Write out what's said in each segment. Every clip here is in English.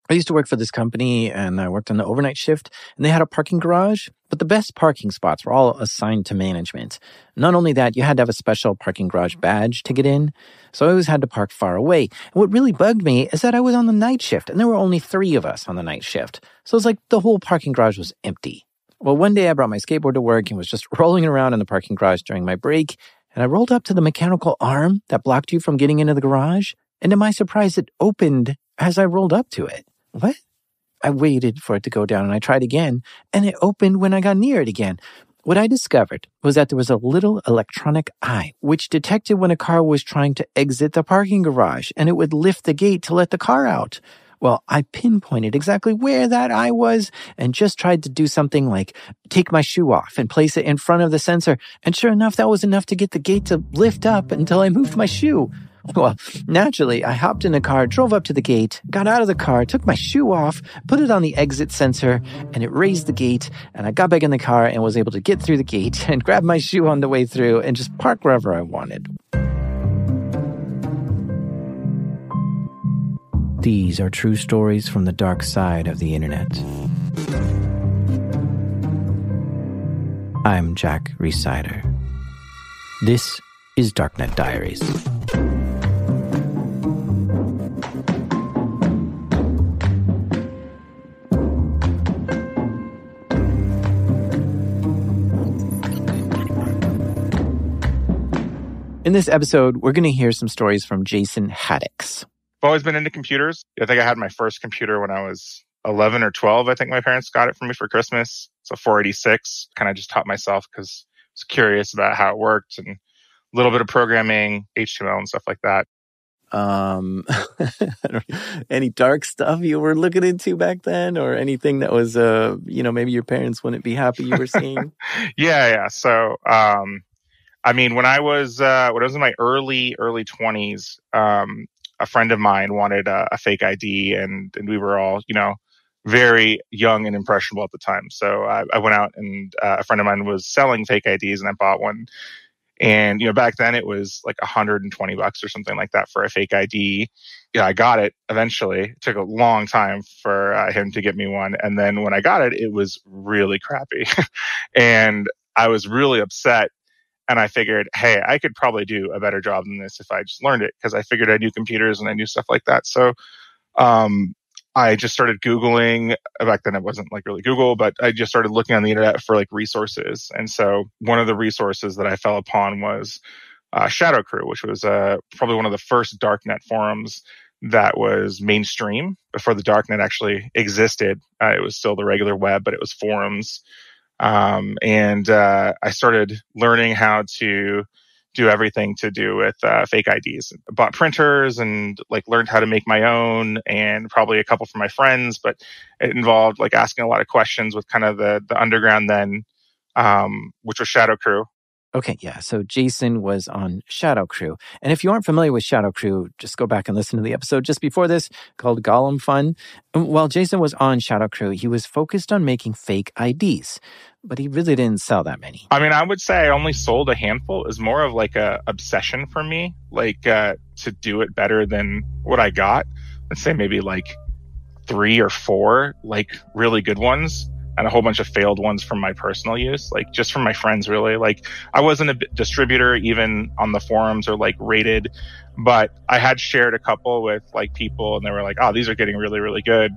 I used to work for this company, and I worked on the overnight shift, and they had a parking garage, but the best parking spots were all assigned to management. Not only that, you had to have a special parking garage badge to get in, so I always had to park far away. And what really bugged me is that I was on the night shift, and there were only 3 of us on the night shift, so it was like the whole parking garage was empty. Well, one day I brought my skateboard to work and was just rolling around in the parking garage during my break, and I rolled up to the mechanical arm that blocked you from getting into the garage, and to my surprise, it opened as I rolled up to it. What? I waited for it to go down and I tried again, and it opened when I got near it again. What I discovered was that there was a little electronic eye which detected when a car was trying to exit the parking garage, and it would lift the gate to let the car out. Well, I pinpointed exactly where that eye was and just tried to do something like take my shoe off and place it in front of the sensor, and sure enough, that was enough to get the gate to lift up until I moved my shoe. Well, naturally, I hopped in the car, drove up to the gate, got out of the car, took my shoe off, put it on the exit sensor, and it raised the gate, and I got back in the car and was able to get through the gate and grab my shoe on the way through and just park wherever I wanted. These are true stories from the dark side of the internet. I'm Jack Rhysider. This is Darknet Diaries. In this episode, we're going to hear some stories from Jason Haddix. I've always been into computers. I think I had my first computer when I was 11 or 12. I think my parents got it for me for Christmas. It's a 486. Kind of just taught myself because I was curious about how it worked, and a little bit of programming, HTML and stuff like that. Any dark stuff you were looking into back then, or anything that was, maybe your parents wouldn't be happy you were seeing? Yeah. So, when I was in my early 20s, a friend of mine wanted a fake ID, and we were all, very young and impressionable at the time. So I went out, and a friend of mine was selling fake IDs, and I bought one. And, back then it was like $120 or something like that for a fake ID. Yeah, I got it eventually. It took a long time for him to get me one. And then when I got it, it was really crappy. And I was really upset. And I figured, hey, I could probably do a better job than this if I just learned it, because I figured I knew computers and I knew stuff like that. So I just started Googling. Back then it wasn't like really Google, but I just started looking on the internet for like resources. And so one of the resources that I fell upon was Shadow Crew, which was probably one of the first Darknet forums that was mainstream before the Darknet actually existed. It was still the regular web, but it was forums. And I started learning how to do everything to do with fake IDs. I bought printers and learned how to make my own, and probably a couple from my friends, but it involved asking a lot of questions with kind of the underground then, which was Shadow Crew. Okay, yeah. So Jason was on Shadow Crew. And if you aren't familiar with Shadow Crew, just go back and listen to the episode just before this called Gollum Fun. And while Jason was on Shadow Crew, he was focused on making fake IDs, but he really didn't sell that many. I would say I only sold a handful. It was more of a obsession for me, to do it better than what I got. Let's say maybe 3 or 4 really good ones, and a whole bunch of failed ones from my personal use, just from my friends, really. I wasn't a distributor even on the forums or rated, but I had shared a couple with people, and they were like, oh, these are getting really, really good.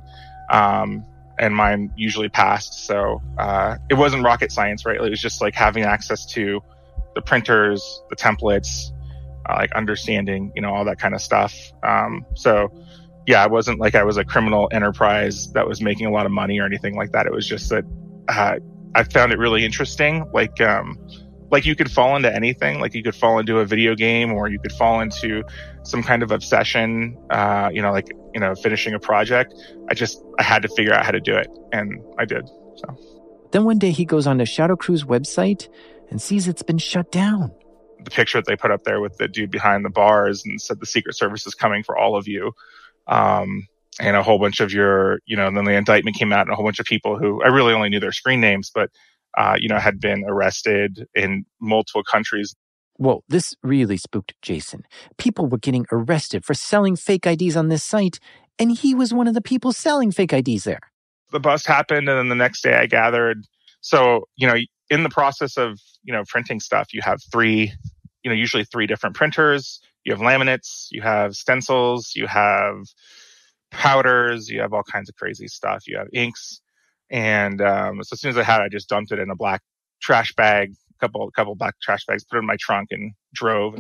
And mine usually passed. So it wasn't rocket science, right? It was just having access to the printers, the templates, understanding, all that kind of stuff. So yeah, it wasn't I was a criminal enterprise that was making a lot of money or anything like that. It was just that I found it really interesting. You could fall into anything. You could fall into a video game, or you could fall into some kind of obsession, finishing a project. I had to figure out how to do it, and I did. So then one day he goes on to Shadow Crew's website and sees it's been shut down. The picture that they put up there with the dude behind the bars and said the Secret Service is coming for all of you. And a whole bunch of your, then the indictment came out, and a whole bunch of people who I really only knew their screen names, but, had been arrested in multiple countries. Whoa, this really spooked Jason. People were getting arrested for selling fake IDs on this site, And he was one of the people selling fake IDs there. The bust happened, and then the next day I gathered. So, in the process of, printing stuff, you have usually three different printers. You have laminates, you have stencils, you have powders, you have all kinds of crazy stuff. You have inks. And so as soon as I had it, I just dumped it in a black trash bag, a couple black trash bags, put it in my trunk and drove.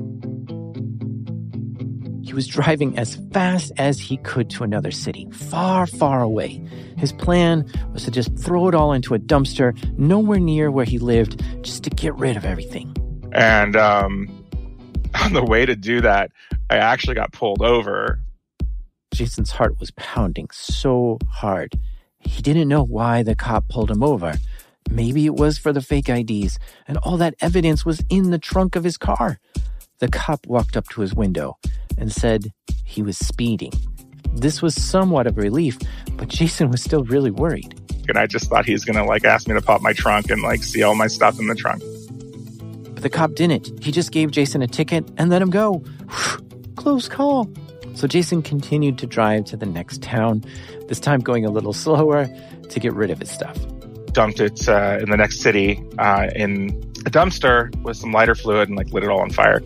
He was driving as fast as he could to another city, far, far away. His plan was to just throw it all into a dumpster, nowhere near where he lived, just to get rid of everything. And on the way to do that, I actually got pulled over. Jason's heart was pounding so hard. He didn't know why the cop pulled him over. Maybe it was for the fake IDs, and all that evidence was in the trunk of his car. The cop walked up to his window and said he was speeding. This was somewhat of a relief, but Jason was still really worried. And I just thought he was going to ask me to pop my trunk and see all my stuff in the trunk. But the cop didn't. He just gave Jason a ticket and let him go. Close call. So Jason continued to drive to the next town, this time going a little slower to get rid of his stuff. Dumped it in the next city in a dumpster with some lighter fluid and lit it all on fire.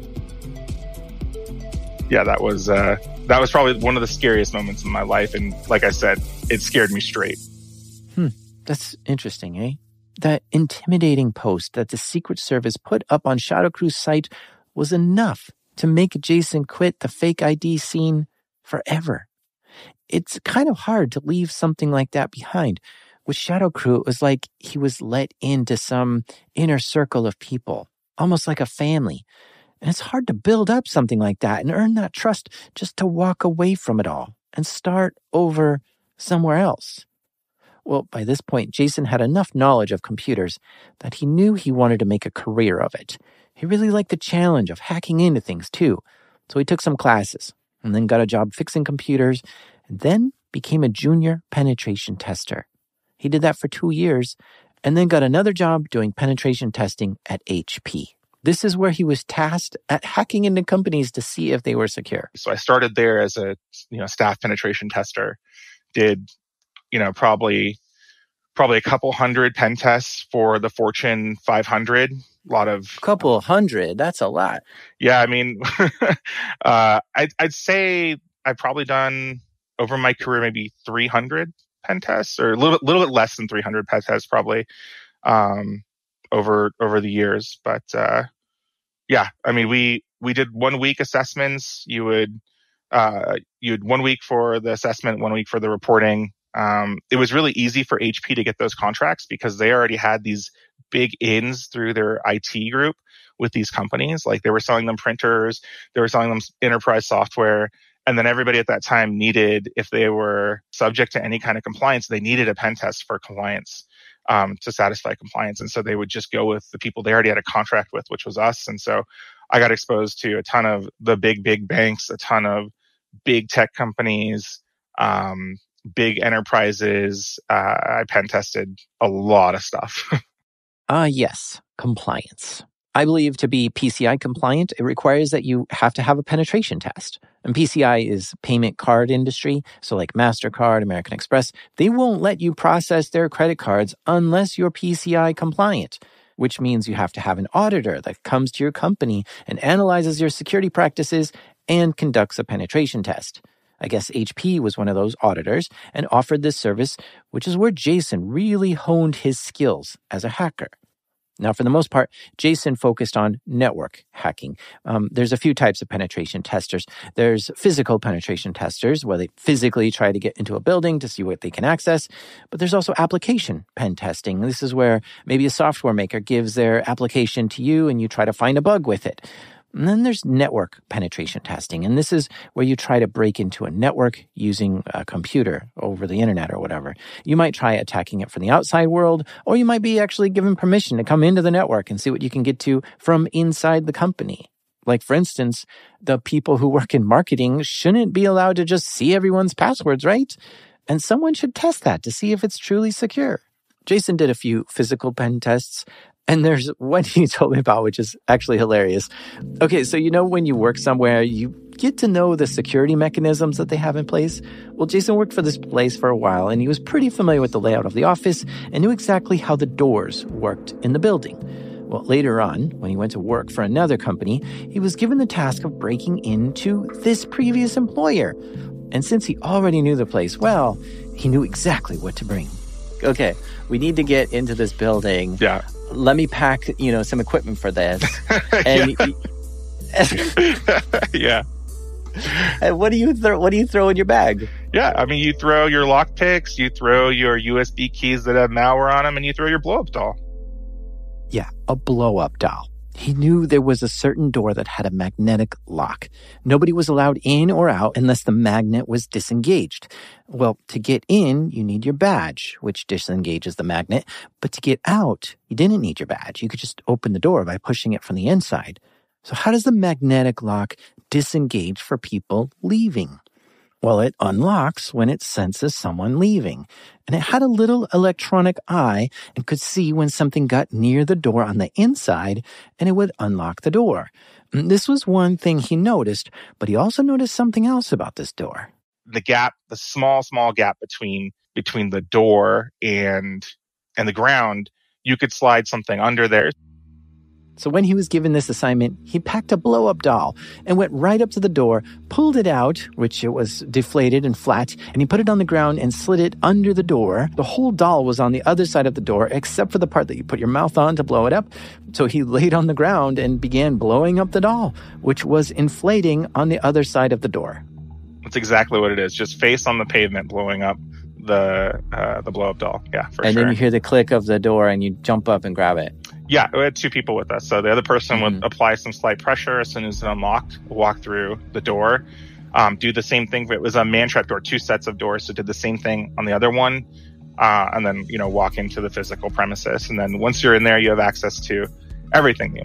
Yeah, that was probably one of the scariest moments in my life. And like I said, it scared me straight. That's interesting, eh? That intimidating post that the Secret Service put up on Shadow Crew's site was enough to make Jason quit the fake ID scene forever. It's kind of hard to leave something like that behind. With Shadow Crew, it was like he was let into some inner circle of people, almost like a family. And it's hard to build up something like that and earn that trust just to walk away from it all and start over somewhere else. Well, by this point, Jason had enough knowledge of computers that he knew he wanted to make a career of it. He really liked the challenge of hacking into things, too. So he took some classes and then got a job fixing computers and then became a junior penetration tester. He did that for 2 years and then got another job doing penetration testing at HP. This is where he was tasked at hacking into companies to see if they were secure. So I started there as a staff penetration tester. Did probably a couple hundred pen tests for the Fortune 500. Couple hundred, that's a lot. Yeah, I mean, I'd say I've probably done over my career maybe 300 pen tests, or a little bit less than 300 pen tests probably over the years. But yeah, I mean, we did 1 week assessments. You'd 1 week for the assessment, 1 week for the reporting. It was really easy for HP to get those contracts because they already had these big ins through their IT group with these companies. They were selling them printers, they were selling them enterprise software. And then everybody at that time needed, if they were subject to any kind of compliance, they needed a pen test for compliance, to satisfy compliance. And so they would just go with the people they already had a contract with, which was us. And so I got exposed to a ton of the big banks, a ton of big tech companies, big enterprises. I pen tested a lot of stuff. Yes, compliance. I believe to be PCI compliant, it requires that you have to have a penetration test. And PCI is payment card industry. So like MasterCard, American Express, they won't let you process their credit cards unless you're PCI compliant, which means you have to have an auditor that comes to your company and analyzes your security practices and conducts a penetration test. I guess HP was one of those auditors and offered this service, which is where Jason really honed his skills as a hacker. Now, for the most part, Jason focused on network hacking. There's a few types of penetration testers. There's physical penetration testers, where they physically try to get into a building to see what they can access. But there's also application pen testing. This is where maybe a software maker gives their application to you and you try to find a bug with it. And then there's network penetration testing. And this is where you try to break into a network using a computer over the internet or whatever. You might try attacking it from the outside world, or you might be actually given permission to come into the network and see what you can get to from inside the company. Like, for instance, the people who work in marketing shouldn't be allowed to just see everyone's passwords, right? And someone should test that to see if it's truly secure. Jason did a few physical pen tests. And there's one he told me about, which is actually hilarious. Okay, so when you work somewhere, you get to know the security mechanisms that they have in place. Well, Jason worked for this place for a while, and he was pretty familiar with the layout of the office and knew exactly how the doors worked in the building. Well, later on, when he went to work for another company, he was given the task of breaking into this previous employer. And since he already knew the place well, he knew exactly what to bring. Okay, we need to get into this building. Yeah. Let me pack, some equipment for this. And yeah. And what do you throw in your bag? Yeah, I mean, you throw your lockpicks, you throw your USB keys that have malware on them, and you throw your blow-up doll. Yeah, a blow-up doll. He knew there was a certain door that had a magnetic lock. Nobody was allowed in or out unless the magnet was disengaged. Well, to get in, you need your badge, which disengages the magnet. But to get out, you didn't need your badge. You could just open the door by pushing it from the inside. So how does the magnetic lock disengage for people leaving? Well, it unlocks when it senses someone leaving. And it had a little electronic eye and could see when something got near the door on the inside, and it would unlock the door. And this was one thing he noticed, but he also noticed something else about this door. The gap, the small gap between the door and the ground, you could slide something under there. So when he was given this assignment, he packed a blow-up doll and went right up to the door, pulled it out, which it was deflated and flat, and he put it on the ground and slid it under the door. The whole doll was on the other side of the door, except for the part that you put your mouth on to blow it up. So he laid on the ground and began blowing up the doll, which was inflating on the other side of the door. That's exactly what it is. Just face on the pavement, blowing up the blow-up doll. Yeah, for sure. And then you hear the click of the door and you jump up and grab it. Yeah, we had two people with us. So the other person would apply some slight pressure as soon as it unlocked, walk through the door, do the same thing. It was a man-trap door, 2 sets of doors. So did the same thing on the other one, and then, walk into the physical premises. And then once you're in there, you have access to everything.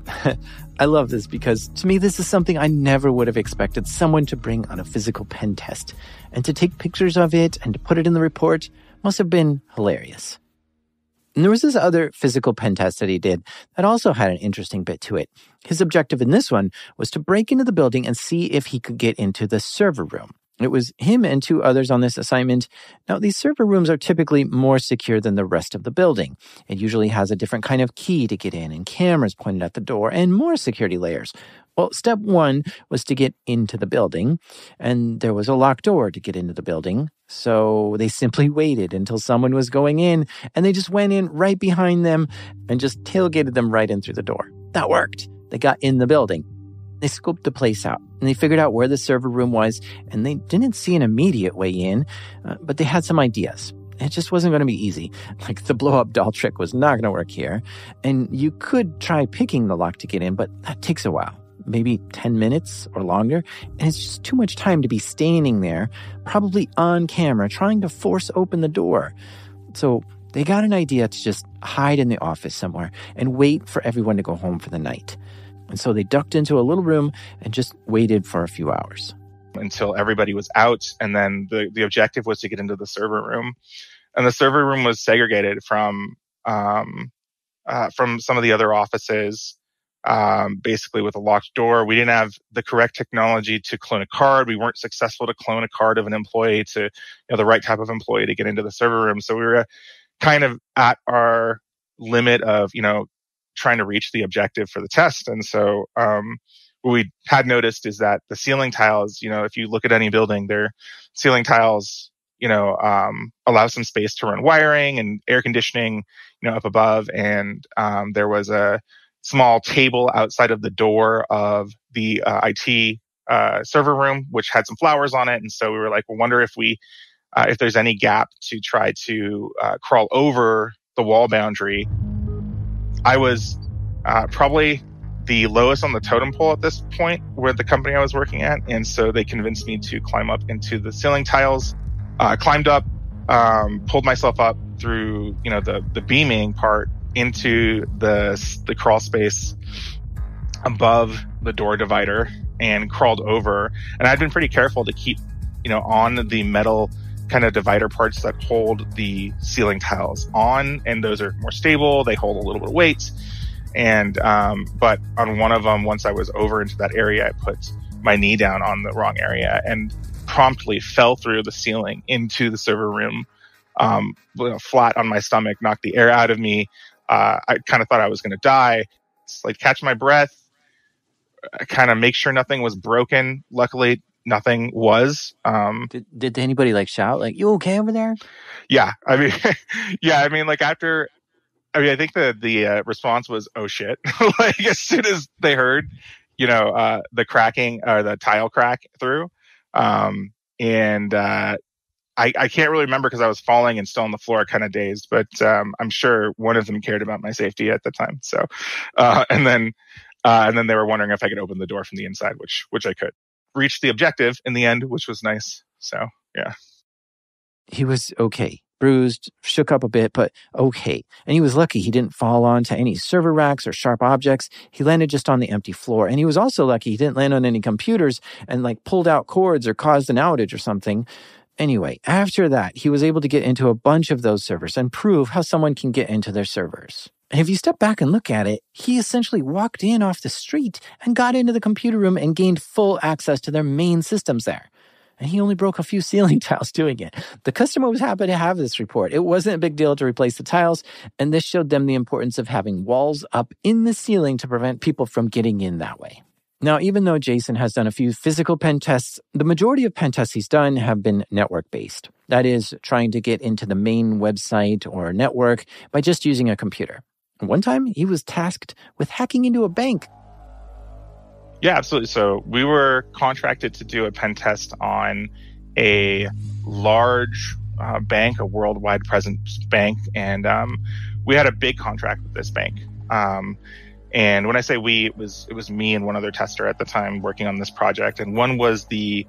I love this because to me, this is something I never would have expected someone to bring on a physical pen test. And to take pictures of it and to put it in the report must have been hilarious. And there was this other physical pen test that he did that also had an interesting bit to it. His objective in this one was to break into the building and see if he could get into the server room. It was him and 2 others on this assignment. Now, these server rooms are typically more secure than the rest of the building. It usually has a different kind of key to get in and cameras pointed at the door and more security layers. Well, step 1 was to get into the building, and there was a locked door to get into the building. So they simply waited until someone was going in, and they just went in right behind them and just tailgated them right in through the door. That worked. They got in the building. They scoped the place out, and they figured out where the server room was, and they didn't see an immediate way in, but they had some ideas. It just wasn't going to be easy. Like, the blow-up doll trick was not going to work here. And you could try picking the lock to get in, but that takes a while. Maybe 10 minutes or longer, and it's just too much time to be standing there, probably on camera, trying to force open the door. So they got an idea to just hide in the office somewhere and wait for everyone to go home for the night. And so they ducked into a little room and just waited for a few hours. Until everybody was out, and then the objective was to get into the server room. And the server room was segregated from some of the other offices. Basically with a locked door. We didn't have the correct technology to clone a card. We weren't successful to clone a card of an employee to, the right type of employee to get into the server room. So we were kind of at our limit of, trying to reach the objective for the test. And so, what we had noticed is that the ceiling tiles, if you look at any building, their ceiling tiles, allow some space to run wiring and air conditioning, up above. And, there was a small table outside of the door of the IT server room, which had some flowers on it. And so we were like, we'll wonder if there's any gap to try to crawl over the wall boundary. I was probably the lowest on the totem pole at this point with the company I was working at. And so they convinced me to climb up into the ceiling tiles, climbed up, pulled myself up through, the beaming part into the crawl space above the door divider and crawled over. And I'd been pretty careful to keep, on the metal kind of divider parts that hold the ceiling tiles on. And those are more stable. They hold a little bit of weight. And, but on one of them, once I was over into that area, I put my knee down on the wrong area and promptly fell through the ceiling into the server room, flat on my stomach, knocked the air out of me. I kind of thought I was going to die. It's like catch my breath, kind of make sure nothing was broken. Luckily, nothing was. Did anybody like shout like, "You okay over there?" Yeah, I mean, like after, I think the response was, "Oh shit!" Like as soon as they heard, the cracking or the tile crack through, and I can't really remember because I was falling and still on the floor, kind of dazed. But I'm sure one of them cared about my safety at the time. So, and then they were wondering if I could open the door from the inside, which I could. Reached the objective in the end, which was nice. So, yeah. He was okay. Bruised, shook up a bit, but okay. And he was lucky he didn't fall onto any server racks or sharp objects. He landed just on the empty floor. And he was also lucky he didn't land on any computers and pulled out cords or caused an outage or something. Anyway, after that, he was able to get into a bunch of those servers and prove how someone can get into their servers. And if you step back and look at it, he essentially walked in off the street and got into the computer room and gained full access to their main systems there. And he only broke a few ceiling tiles doing it. The customer was happy to have this report. It wasn't a big deal to replace the tiles, and this showed them the importance of having walls up in the ceiling to prevent people from getting in that way. Now, even though Jason has done a few physical pen tests, the majority of pen tests he's done have been network-based. That is, trying to get into the main website or network by just using a computer. One time, he was tasked with hacking into a bank. Yeah, absolutely. So we were contracted to do a pen test on a large bank, a worldwide presence bank, and we had a big contract with this bank. And when I say we, it was me and one other tester at the time working on this project, and one was the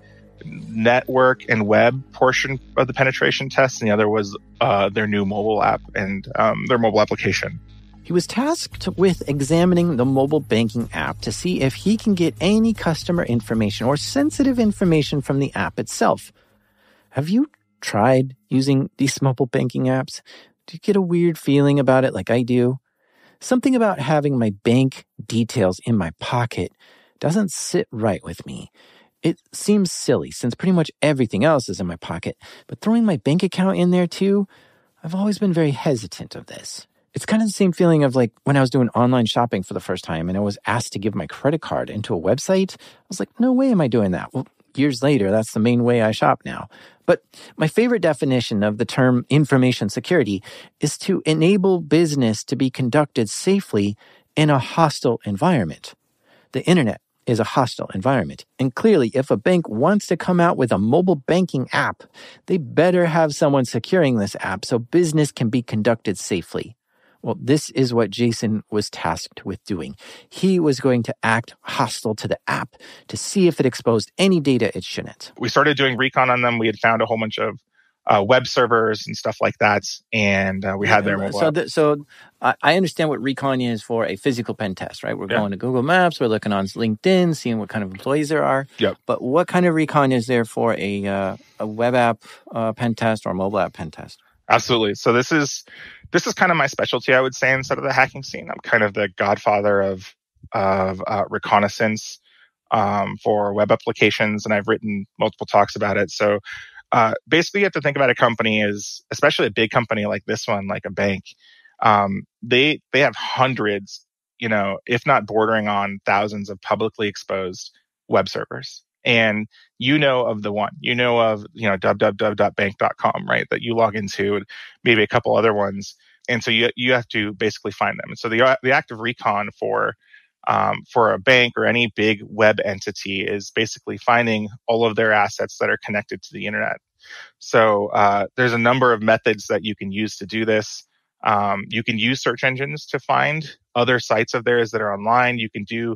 network and web portion of the penetration test, and the other was their new mobile app and their mobile application. He was tasked with examining the mobile banking app to see if he can get any customer information or sensitive information from the app itself. Have you tried using these mobile banking apps? Do you get a weird feeling about it like I do? Something about having my bank details in my pocket doesn't sit right with me. It seems silly since pretty much everything else is in my pocket, but throwing my bank account in there too, I've always been very hesitant of this. It's kind of the same feeling of when I was doing online shopping for the first time and I was asked to give my credit card into a website. I was like, no way am I doing that. Well, years later, that's the main way I shop now. But my favorite definition of the term information security is to enable business to be conducted safely in a hostile environment. The internet is a hostile environment. And clearly, if a bank wants to come out with a mobile banking app, they better have someone securing this app so business can be conducted safely. Well, this is what Jason was tasked with doing. He was going to act hostile to the app to see if it exposed any data it shouldn't. We started doing recon on them. We had found a whole bunch of web servers and stuff like that, and we had their mobile app. So I understand what recon is for a physical pen test, right? We're going to Google Maps, we're looking on LinkedIn, seeing what kind of employees there are. Yep. But what kind of recon is there for a web app pen test or mobile app pen test? Absolutely. So this is kind of my specialty, I would say, inside of the hacking scene. I'm kind of the godfather of reconnaissance for web applications, and I've written multiple talks about it. So basically, you have to think about a company as, especially a big company like this one, like a bank. They have hundreds, if not bordering on thousands of publicly exposed web servers. And of the one, of, www.bank.com, right, that you log into, and maybe a couple other ones. And so you have to basically find them. And so the act of recon for a bank or any big web entity is basically finding all of their assets that are connected to the internet. So there's a number of methods that you can use to do this. You can use search engines to find other sites of theirs that are online. You can do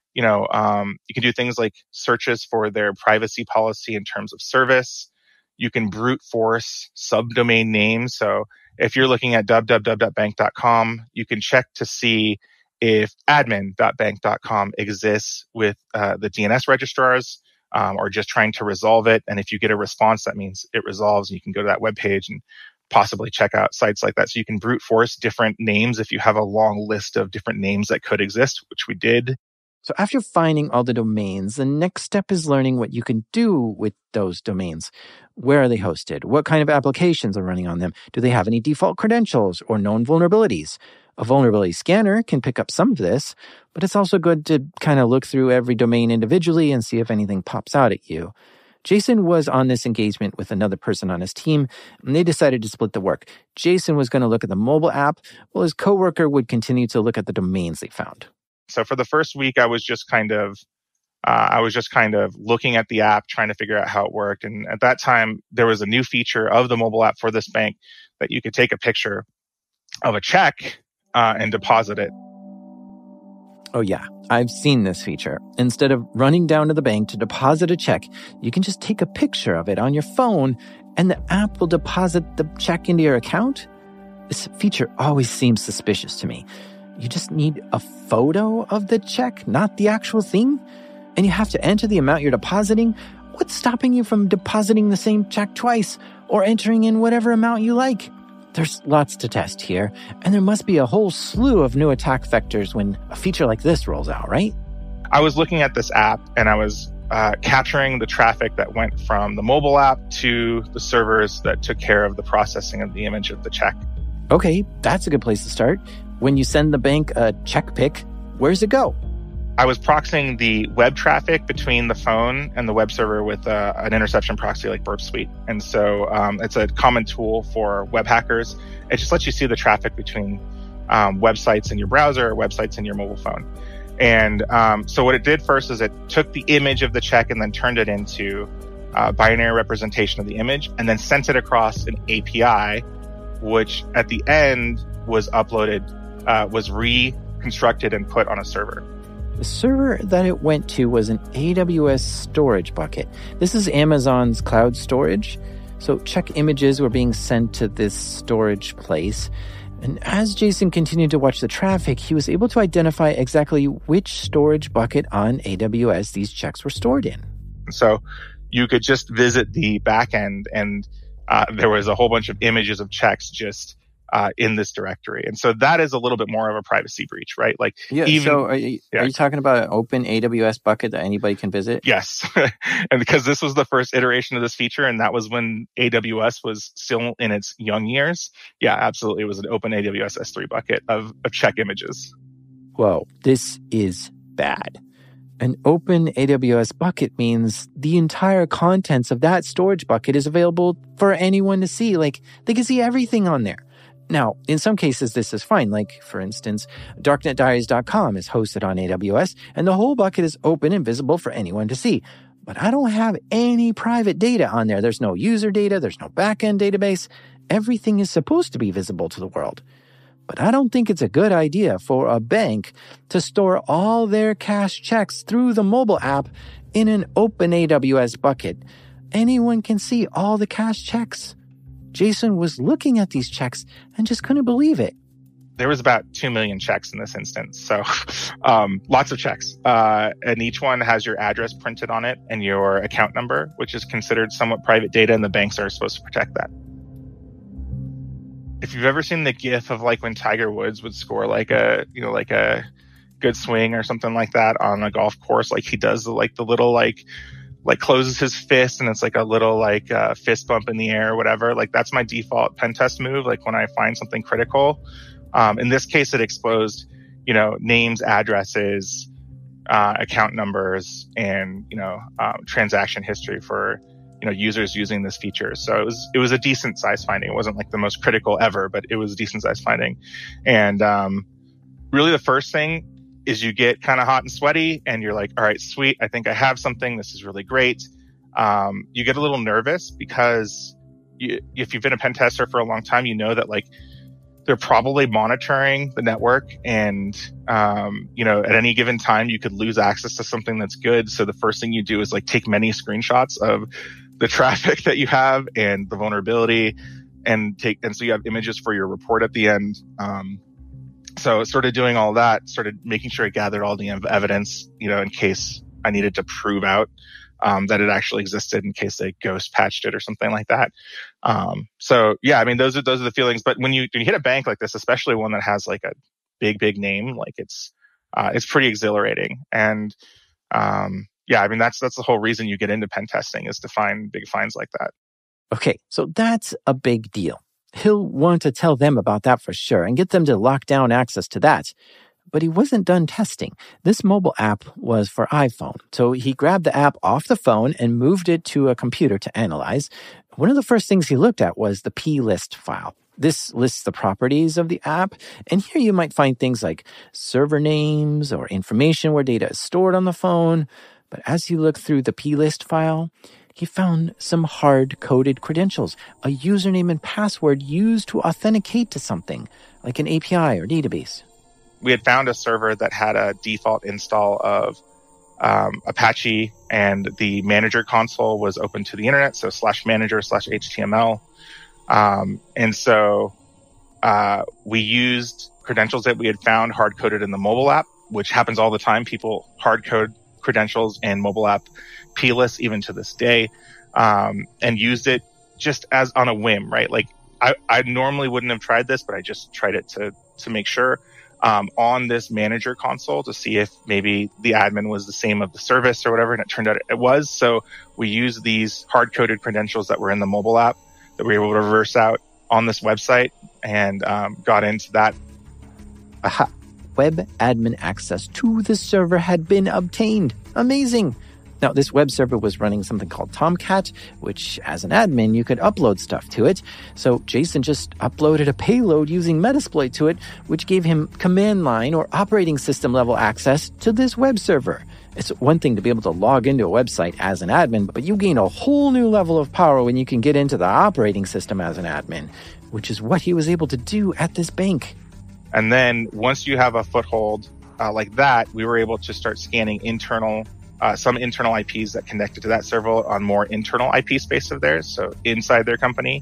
things like searches for their privacy policy in terms of service. You can brute force subdomain names. So if you're looking at www.bank.com, you can check to see if admin.bank.com exists with the DNS registrars or just trying to resolve it. And if you get a response, that means it resolves. And you can go to that webpage and possibly check out sites like that. So you can brute force different names if you have a long list of different names that could exist, which we did. So after finding all the domains, the next step is learning what you can do with those domains. Where are they hosted? What kind of applications are running on them? Do they have any default credentials or known vulnerabilities? A vulnerability scanner can pick up some of this, but it's also good to kind of look through every domain individually and see if anything pops out at you. Jason was on this engagement with another person on his team, and they decided to split the work. Jason was going to look at the mobile app, while his coworker would continue to look at the domains they found. So for the first week, I was just kind of looking at the app, trying to figure out how it worked. And at that time, there was a new feature of the mobile app for this bank that you could take a picture of a check and deposit it. Oh yeah, I've seen this feature. Instead of running down to the bank to deposit a check, you can just take a picture of it on your phone and the app will deposit the check into your account. This feature always seems suspicious to me. You just need a photo of the check, not the actual thing? And you have to enter the amount you're depositing? What's stopping you from depositing the same check twice or entering in whatever amount you like? There's lots to test here, and there must be a whole slew of new attack vectors when a feature like this rolls out, right? I was looking at this app, and I was capturing the traffic that went from the mobile app to the servers that took care of the processing of the image of the check. Okay, that's a good place to start. When you send the bank a check pic, where's it go? I was proxying the web traffic between the phone and the web server with an interception proxy like Burp Suite. And so it's a common tool for web hackers. It just lets you see the traffic between websites in your browser or websites in your mobile phone. And so what it did first is it took the image of the check and then turned it into a binary representation of the image and then sent it across an API, which at the end was uploaded, was reconstructed and put on a server. The server that it went to was an AWS storage bucket. This is Amazon's cloud storage. So check images were being sent to this storage place. And as Jason continued to watch the traffic, he was able to identify exactly which storage bucket on AWS these checks were stored in. So you could just visit the backend and there was a whole bunch of images of checks just in this directory. And so that is a little bit more of a privacy breach, right? Like, so are you talking about an open AWS bucket that anybody can visit? Yes. And because this was the first iteration of this feature, and that was when AWS was still in its young years. Yeah, absolutely. It was an open AWS S3 bucket of check images. Whoa, this is bad. An open AWS bucket means the entire contents of that storage bucket is available for anyone to see. Like, they can see everything on there. Now, in some cases, this is fine. Like, for instance, DarknetDiaries.com is hosted on AWS, and the whole bucket is open and visible for anyone to see. But I don't have any private data on there. There's no user data. There's no backend database. Everything is supposed to be visible to the world. But I don't think it's a good idea for a bank to store all their cash checks through the mobile app in an open AWS bucket. Anyone can see all the cash checks. Jason was looking at these checks and just couldn't believe it. There was about 2 million checks in this instance. So lots of checks. And each one has your address printed on it and your account number, which is considered somewhat private data, and the banks are supposed to protect that. If you've ever seen the GIF of like when Tiger Woods would score like a good swing or something like that on a golf course, like he does the little like closes his fist and it's like a little fist bump in the air or whatever. Like that's my default pen test move. Like when I find something critical, in this case, it exposed, names, addresses, account numbers, and, transaction history for, users using this feature. So it was a decent size finding. It wasn't like the most critical ever, but it was a decent size finding. And, really the first thing is you get kind of hot and sweaty and you're like, all right, sweet. I think I have something. This is really great. You get a little nervous because if you've been a pen tester for a long time, you know that like they're probably monitoring the network and, at any given time you could lose access to something that's good. So the first thing you do is like take many screenshots of the traffic that you have and the vulnerability and so you have images for your report at the end. So started doing all that, started making sure I gathered all the evidence, in case I needed to prove out that it actually existed in case they ghost patched it or something like that. So yeah, I mean, those are the feelings. But when you hit a bank like this, especially one that has like a big name, like it's it's pretty exhilarating. And yeah, I mean, that's the whole reason you get into pen testing, is to find big finds like that. Okay, so that's a big deal. He'll want to tell them about that for sure and get them to lock down access to that. But he wasn't done testing. This mobile app was for iPhone, so he grabbed the app off the phone and moved it to a computer to analyze. One of the first things he looked at was the plist file. This lists the properties of the app, and here you might find things like server names or information where data is stored on the phone. But as he looked through the plist file, he found some hard-coded credentials, a username and password used to authenticate to something, like an API or database. We had found a server that had a default install of Apache, and the manager console was open to the internet, so /manager/HTML. And so we used credentials that we had found hard-coded in the mobile app, which happens all the time. People hard-code credentials in mobile app plist even to this day, and used it just as on a whim, right? Like I normally wouldn't have tried this, but I just tried it to make sure. On this manager console to see if maybe the admin was the same of the service or whatever, and it turned out it was. So we used these hard-coded credentials that were in the mobile app that we were able to reverse out on this website, and got into that. Aha! Web admin access to the server had been obtained. Amazing! Now, this web server was running something called Tomcat, which, as an admin, you could upload stuff to it. So Jason just uploaded a payload using Metasploit to it, which gave him command line or operating system level access to this web server. It's one thing to be able to log into a website as an admin, but you gain a whole new level of power when you can get into the operating system as an admin, which is what he was able to do at this bank. And then once you have a foothold like that, we were able to start scanning some internal IPs that connected to that server on more internal IP space of theirs, so inside their company,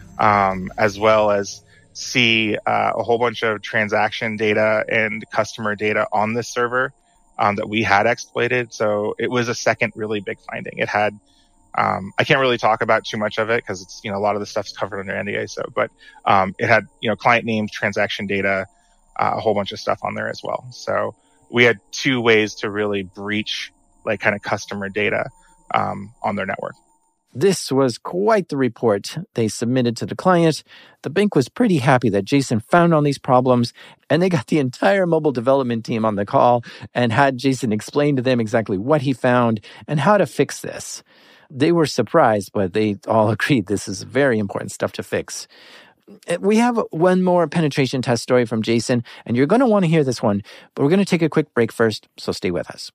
as well as see a whole bunch of transaction data and customer data on this server that we had exploited. So it was a second really big finding. It had, I can't really talk about too much of it because it's, a lot of the stuff's covered under NDA. So, but it had, client names, transaction data, a whole bunch of stuff on there as well. So we had two ways to really breach like kind of customer data on their network. This was quite the report they submitted to the client. The bank was pretty happy that Jason found all these problems, and they got the entire mobile development team on the call and had Jason explain to them exactly what he found and how to fix this. They were surprised, but they all agreed this is very important stuff to fix. We have one more penetration test story from Jason, and you're going to want to hear this one, but we're going to take a quick break first, so stay with us.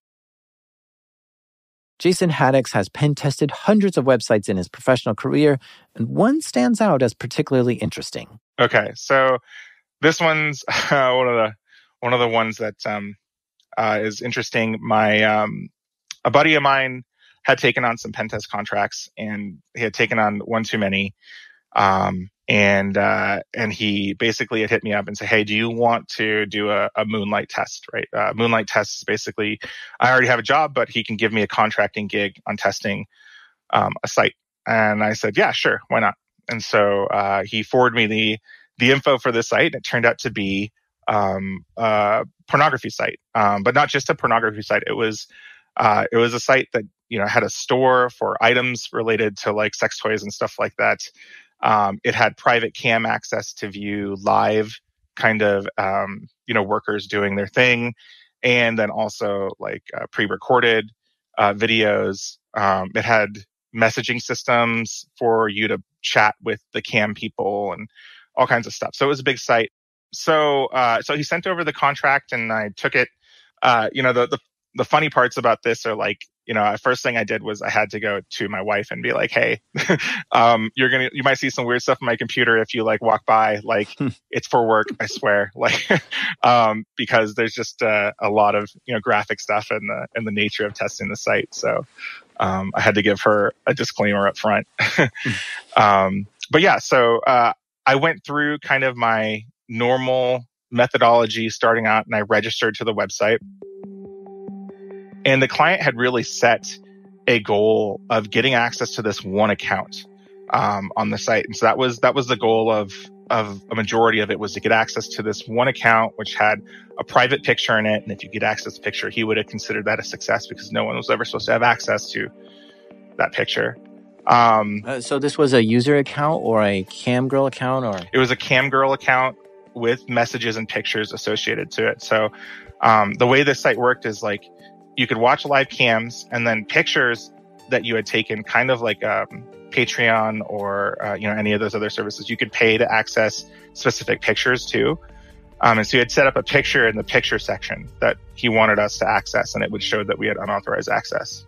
Jason Haddix has pen-tested hundreds of websites in his professional career, and one stands out as particularly interesting. Okay, so this one's one of the ones that is interesting. A buddy of mine had taken on some pen test contracts, and he had taken on one too many. And he basically had hit me up and said, "Hey, do you want to do a moonlight test?" Right? Moonlight test is basically, I already have a job, but he can give me a contracting gig on testing a site. And I said, "Yeah, sure, why not?" And so he forwarded me the info for this site. It turned out to be a pornography site, but not just a pornography site. It was a site that had a store for items related to like sex toys and stuff like that. It had private cam access to view live kind of, workers doing their thing. And then also like pre-recorded videos. It had messaging systems for you to chat with the cam people and all kinds of stuff. So it was a big site. So he sent over the contract and I took it. The funny parts about this are like, first thing I did was I had to go to my wife and be like, "Hey, you might see some weird stuff on my computer if you like walk by, like it's for work, I swear." Like, because there's just a lot of, graphic stuff in the nature of testing the site. So, I had to give her a disclaimer up front. But yeah, so, I went through kind of my normal methodology starting out and I registered to the website. And the client had really set a goal of getting access to this one account on the site. And so that was the goal of of a majority of it was to get access to this one account, which had a private picture in it. And if you get access to the picture, he would have considered that a success because no one was ever supposed to have access to that picture. So this was a user account or a camgirl account, or it was a camgirl account with messages and pictures associated to it. So the way this site worked is like you could watch live cams and then pictures that you had taken, kind of like Patreon or any of those other services. You could pay to access specific pictures too. And so he had set up a picture in the picture section that he wanted us to access, and it would show that we had unauthorized access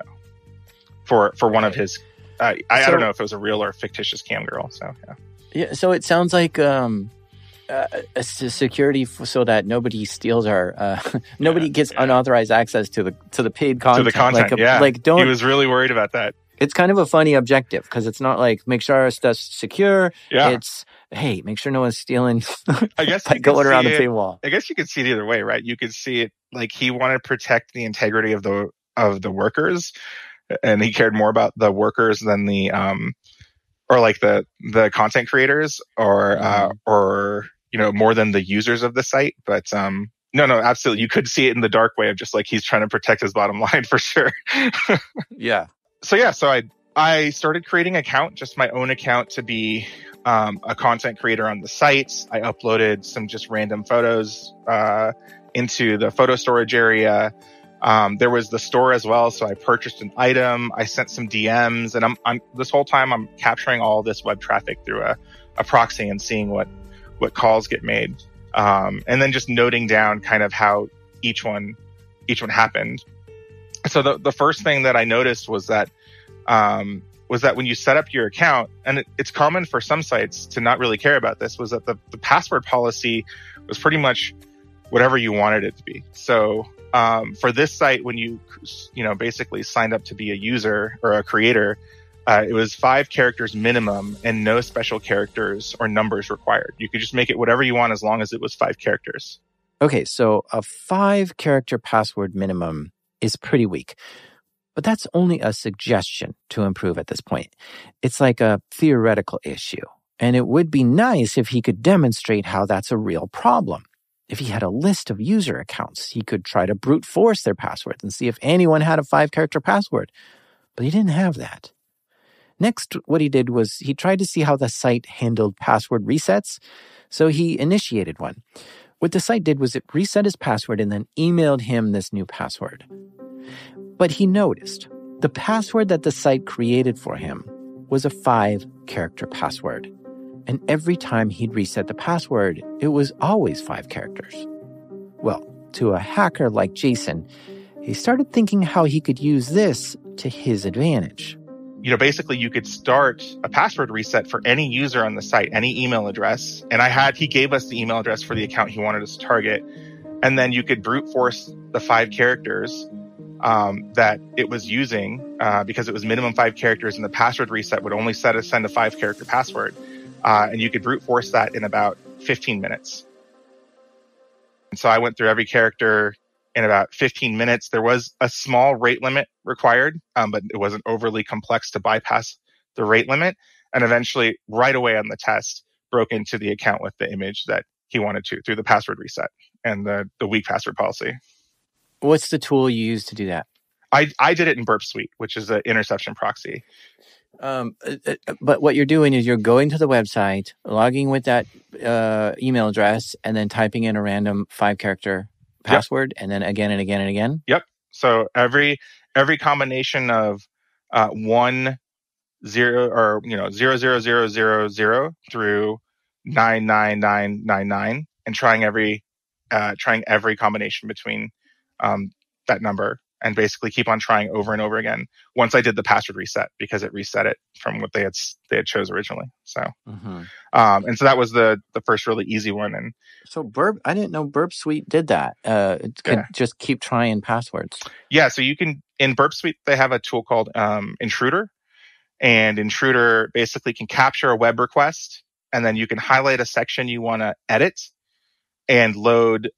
for one of his. I don't know if it was a real or fictitious cam girl. So yeah. So it sounds like a security so that nobody steals our nobody gets unauthorized access to the paid content. To the content, Like don't. He was really worried about that. It's kind of a funny objective because it's not like make sure our stuff's secure. Yeah. It's hey, make sure no one's stealing. I guess by going around the paywall. I guess you could see it either way, right? You could see it like he wanted to protect the integrity of the workers, and he cared more about the workers than the or like the content creators or more than the users of the site. But no, absolutely, you could see it in the dark way of just like he's trying to protect his bottom line for sure. Yeah. So I started creating an account, just my own account, to be a content creator on the site. I uploaded some just random photos into the photo storage area. There was the store as well, so I purchased an item. I sent some DMs, and I'm this whole time I'm capturing all this web traffic through a proxy and seeing what calls get made, and then just noting down kind of how each one happened. So the first thing that I noticed was that when you set up your account, and it's common for some sites to not really care about this, was that the password policy was pretty much whatever you wanted it to be. So for this site, when you basically signed up to be a user or a creator, it was 5 characters minimum and no special characters or numbers required. You could just make it whatever you want as long as it was 5 characters. Okay, so a 5-character password minimum is pretty weak. But that's only a suggestion to improve at this point. It's like a theoretical issue. And it would be nice if he could demonstrate how that's a real problem. If he had a list of user accounts, he could try to brute force their passwords and see if anyone had a 5-character password. But he didn't have that. Next, what he did was he tried to see how the site handled password resets. So he initiated one. What the site did was it reset his password and then emailed him this new password. But he noticed the password that the site created for him was a 5-character password. And every time he'd reset the password, it was always 5 characters. Well, to a hacker like Jason, he started thinking how he could use this to his advantage. Basically you could start a password reset for any user on the site, any email address. And he gave us the email address for the account he wanted us to target. And then you could brute force the 5 characters that it was using because it was minimum 5 characters, and the password reset would only send a 5-character password. And you could brute force that in about 15 minutes. And so I went through every character in about 15 minutes. There was a small rate limit required, but it wasn't overly complex to bypass the rate limit. And eventually, right away on the test, broke into the account with the image that he wanted to through the password reset and the weak password policy. What's the tool you use to do that? I did it in Burp Suite, which is an interception proxy. But what you're doing is you're going to the website, logging with that email address, and then typing in a random 5-character password, and then again and again and again. Yep. So every combination of 1 0 or 00000 through 99999, and trying every combination between that number, and basically keep on trying over and over again. Once I did the password reset, because it reset it from what they had chose originally. So, and so that was the first really easy one. And so I didn't know Burp Suite did that. It could just keep trying passwords. Yeah, so you can in Burp Suite they have a tool called Intruder, and Intruder basically can capture a web request, and then you can highlight a section you want to edit, and load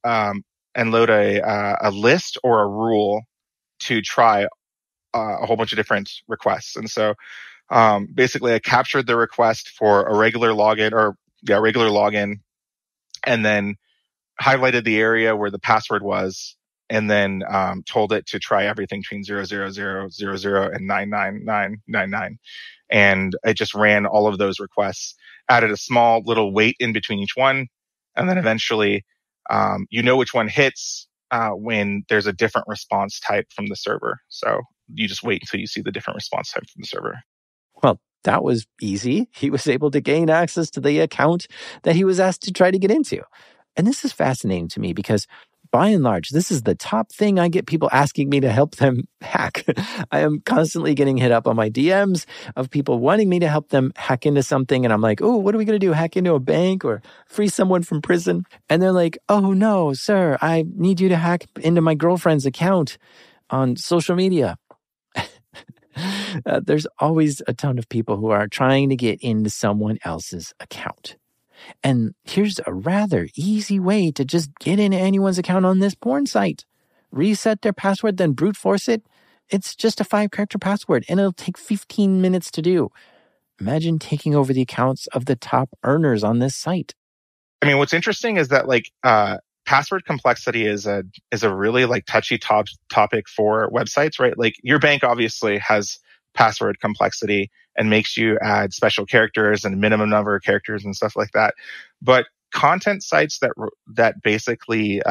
a list or a rule to try a whole bunch of different requests. And so basically I captured the request for a regular login, or regular login, and then highlighted the area where the password was, and then told it to try everything between 00000 and 99999. And it just ran all of those requests, added a small little wait in between each one, and then eventually which one hits when there's a different response type from the server. So you just wait until you see the different response type from the server. Well, that was easy. He was able to gain access to the account that he was asked to try to get into. And this is fascinating to me because by and large, this is the top thing I get people asking me to help them hack. I am constantly getting hit up on my DMs of people wanting me to help them hack into something. And I'm like, oh, what are we going to do? Hack into a bank or free someone from prison? And they're like, oh, no, sir, I need you to hack into my girlfriend's account on social media. There's always a ton of people who are trying to get into someone else's account. And here's a rather easy way to just get into anyone's account on this porn site. Reset their password, then brute force it. It's just a 5-character password, and it'll take 15 minutes to do. Imagine taking over the accounts of the top earners on this site. I mean, what's interesting is that password complexity is a really touchy topic for websites, right? Like your bank obviously has password complexity and makes you add special characters and minimum number of characters and stuff like that. But content sites that basically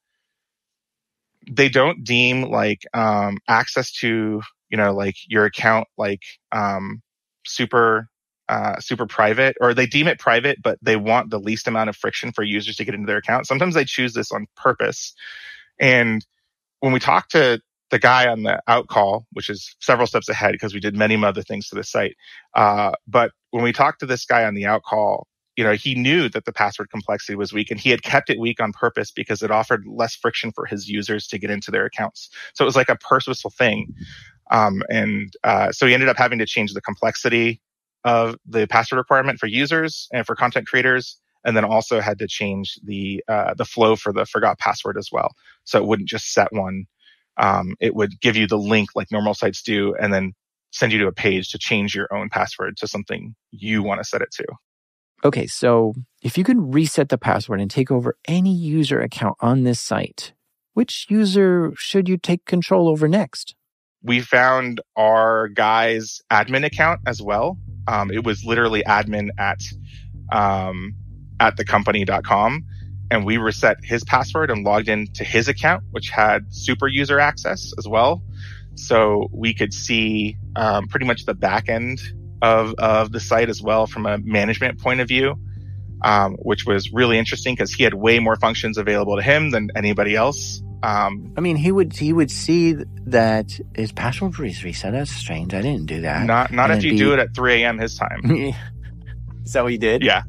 they don't deem access to your account super private, or they deem it private, but they want the least amount of friction for users to get into their account. Sometimes they choose this on purpose. And when we talk to the guy on the out call, which is several steps ahead because we did many other things to the site. But when we talked to this guy on the out call, he knew that the password complexity was weak, and he had kept it weak on purpose because it offered less friction for his users to get into their accounts. So it was like a purposeful thing. So he ended up having to change the complexity of the password requirement for users and for content creators, and then also had to change the flow for the forgot password as well. So it wouldn't just set one. It would give you the link like normal sites do, and then send you to a page to change your own password to something you want to set it to. Okay, so if you could reset the password and take over any user account on this site, which user should you take control over next? We found our guy's admin account as well. It was literally admin at thecompany.com. And we reset his password and logged into his account, which had super user access as well. So we could see pretty much the back end of the site as well from a management point of view, which was really interesting because he had way more functions available to him than anybody else. He would see that his password was reset. That's strange. I didn't do that. Not if you do it at 3 a.m. his time. So he did? Yeah.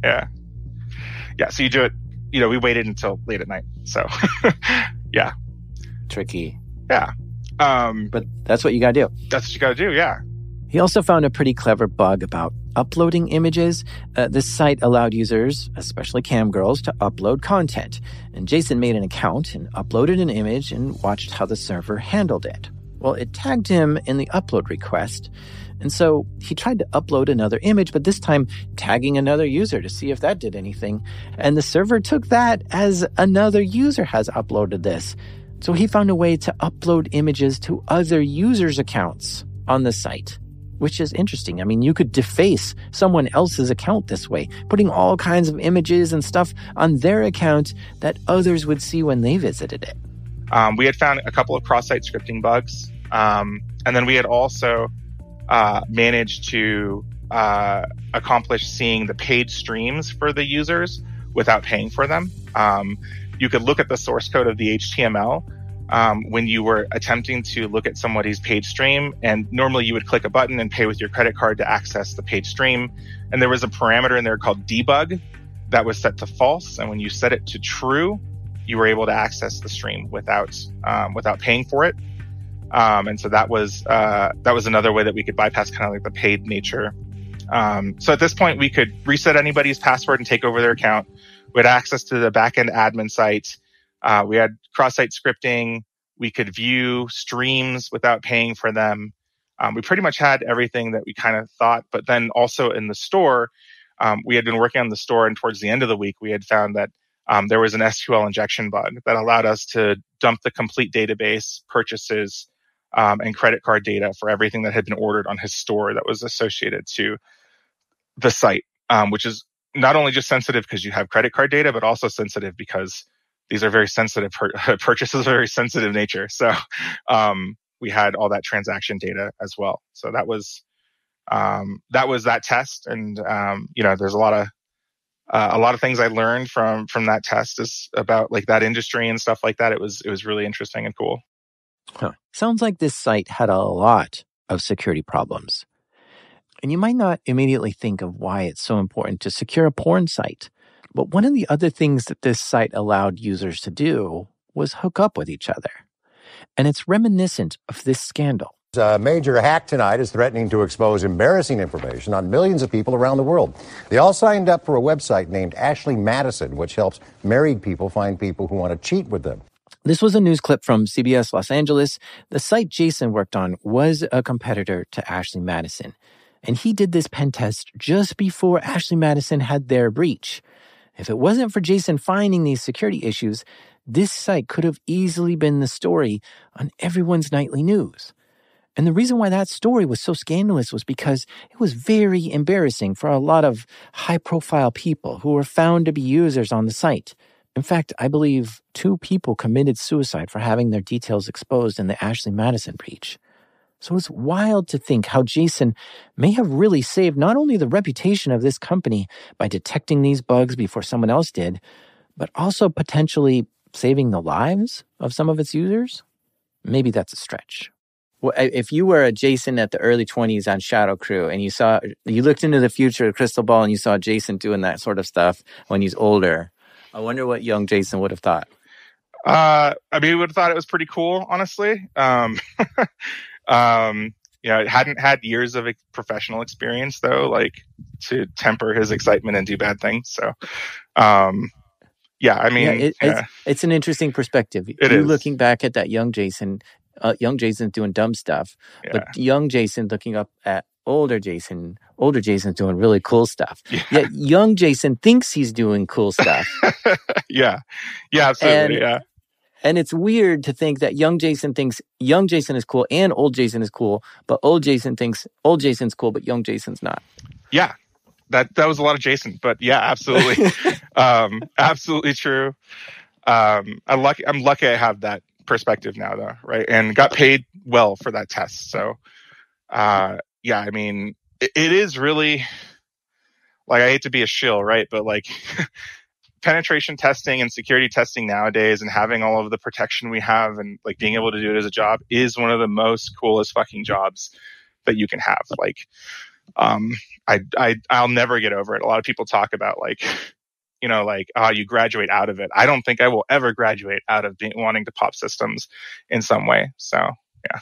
So you do it. We waited until late at night. So, yeah. Tricky. Yeah. But that's what you got to do. That's what you got to do, yeah. He also found a pretty clever bug about uploading images. This site allowed users, especially cam girls, to upload content. And Jason made an account and uploaded an image and watched how the server handled it. Well, it tagged him in the upload request. And so he tried to upload another image, but this time tagging another user to see if that did anything. And the server took that as another user has uploaded this. So he found a way to upload images to other users' accounts on the site, which is interesting. I mean, you could deface someone else's account this way, putting all kinds of images and stuff on their account that others would see when they visited it. We had found a couple of cross-site scripting bugs. And then we had also managed to accomplish seeing the paid streams for the users without paying for them. You could look at the source code of the HTML when you were attempting to look at somebody's paid stream, and normally you would click a button and pay with your credit card to access the paid stream. And there was a parameter in there called debug that was set to false, and when you set it to true, you were able to access the stream without paying for it. And so that was another way that we could bypass kind of like the paid nature. So at this point, we could reset anybody's password and take over their account. We had access to the backend admin site. We had cross-site scripting. We could view streams without paying for them. We pretty much had everything that we kind of thought. But then also in the store, we had been working on the store, and towards the end of the week, we had found that there was an SQL injection bug that allowed us to dump the complete database, purchases, and credit card data for everything that had been ordered on his store that was associated to the site, which is not only just sensitive because you have credit card data, but also sensitive because these are very sensitive purchases of very sensitive nature. So we had all that transaction data as well. So that was that test, and there's a lot of things I learned from that test is about like that industry and stuff like that. It was really interesting and cool. Huh. Sounds like this site had a lot of security problems. And you might not immediately think of why it's so important to secure a porn site. But one of the other things that this site allowed users to do was hook up with each other. And it's reminiscent of this scandal. A major hack tonight is threatening to expose embarrassing information on millions of people around the world. They all signed up for a website named Ashley Madison, which helps married people find people who want to cheat with them. This was a news clip from CBS Los Angeles. The site Jason worked on was a competitor to Ashley Madison. And he did this pen test just before Ashley Madison had their breach. If it wasn't for Jason finding these security issues, this site could have easily been the story on everyone's nightly news. And the reason why that story was so scandalous was because it was very embarrassing for a lot of high-profile people who were found to be users on the site. In fact, I believe 2 people committed suicide for having their details exposed in the Ashley Madison breach. So it's wild to think how Jason may have really saved not only the reputation of this company by detecting these bugs before someone else did, but also potentially saving the lives of some of its users? Maybe that's a stretch. Well, if you were a Jason at the early 20s on Shadow Crew and you looked into the future of Crystal Ball and you saw Jason doing that sort of stuff when he's older, I wonder what young Jason would have thought. He would have thought it was pretty cool, honestly. It hadn't had years of professional experience though, like to temper his excitement and do bad things. So, it's an interesting perspective. You're looking back at that young Jason doing dumb stuff, but young Jason looking up at older Jason's doing really cool stuff. Yeah. Yet young Jason thinks he's doing cool stuff. Yeah, absolutely. And it's weird to think that young Jason thinks young Jason is cool and old Jason is cool, but old Jason thinks old Jason's cool, but young Jason's not. Yeah, that was a lot of Jason, but yeah, absolutely. Absolutely true. I'm lucky I have that perspective now though, right? And got paid well for that test. So, it is really, like, I hate to be a shill, right? But like penetration testing and security testing nowadays and having all of the protection we have and like being able to do it as a job is one of the most coolest fucking jobs that you can have. Like, I'll never get over it. A lot of people talk about you graduate out of it. I don't think I will ever graduate out of wanting to pop systems in some way. So, yeah.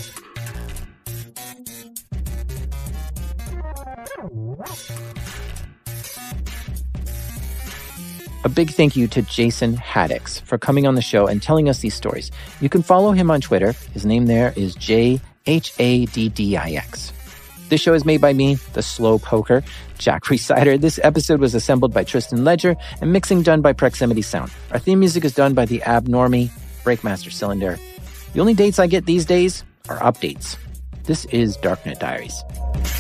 A big thank you to Jason Haddix for coming on the show and telling us these stories. You can follow him on Twitter. His name there is JHADDIX. This show is made by me, the slow poker, Jack Rhysider. This episode was assembled by Tristan Ledger and mixing done by Proximity Sound. Our theme music is done by the Abnormie, Breakmaster Cylinder. The only dates I get these days are updates. This is Darknet Diaries.